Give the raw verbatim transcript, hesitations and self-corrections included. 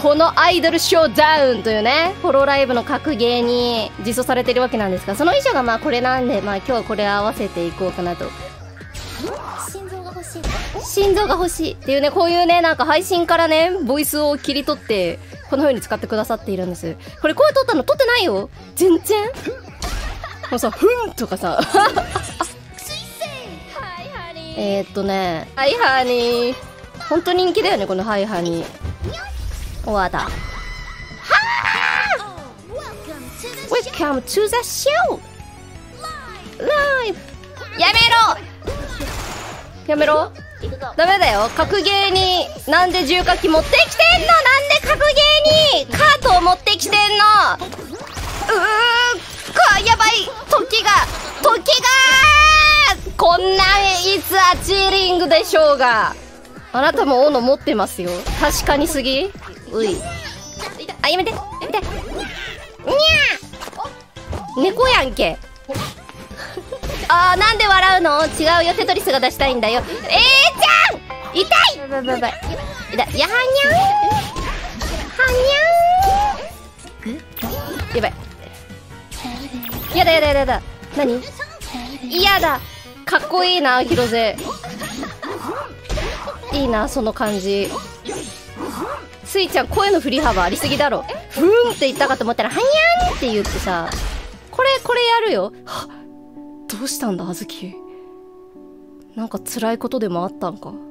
このアイドルショーダウンというね、ホロライブの格ゲーに実装されているわけなんですが、その衣装がまあこれなんで、まあ今日はこれ合わせていこうかなと。 心臓が欲しい。 心臓が欲しいっていうね、こういうね、なんか配信からね、ボイスを切り取って、この風に使ってくださっているんです。これ声取ったの撮ってないよ全然。もうさ、ふんとかさ。えーっとね、はいハニー。ほんと人気だよね、このはいハニー。終わった。はぁ !Welcome to the show! Live! やめろやめろダメだよ。格ゲーになんで重火器持ってきてんの。なんで格ゲーにカートを持ってきてんの。うーかやばい。時が時がこんなんいつアチーリングでしょうが。あなたも斧持ってますよ。確かにすぎ。うい。あ、やめてやめて。にゃー猫やんけ。あー、なんで笑うの。違うよ、テトリスが出したいんだよ。えーちゃん痛い。やばいやばい痛い。やはにゃんはにゃんやばい。やだやだやだやだ。何嫌だ。かっこいいな、広瀬。いいな、その感じ。スイちゃん、声の振り幅ありすぎだろ。ふーんって言ったかと思ったら、はにゃんって言ってさ。これ、これやるよ。はっどうしたんだ、あずき。なんか辛いことでもあったんか。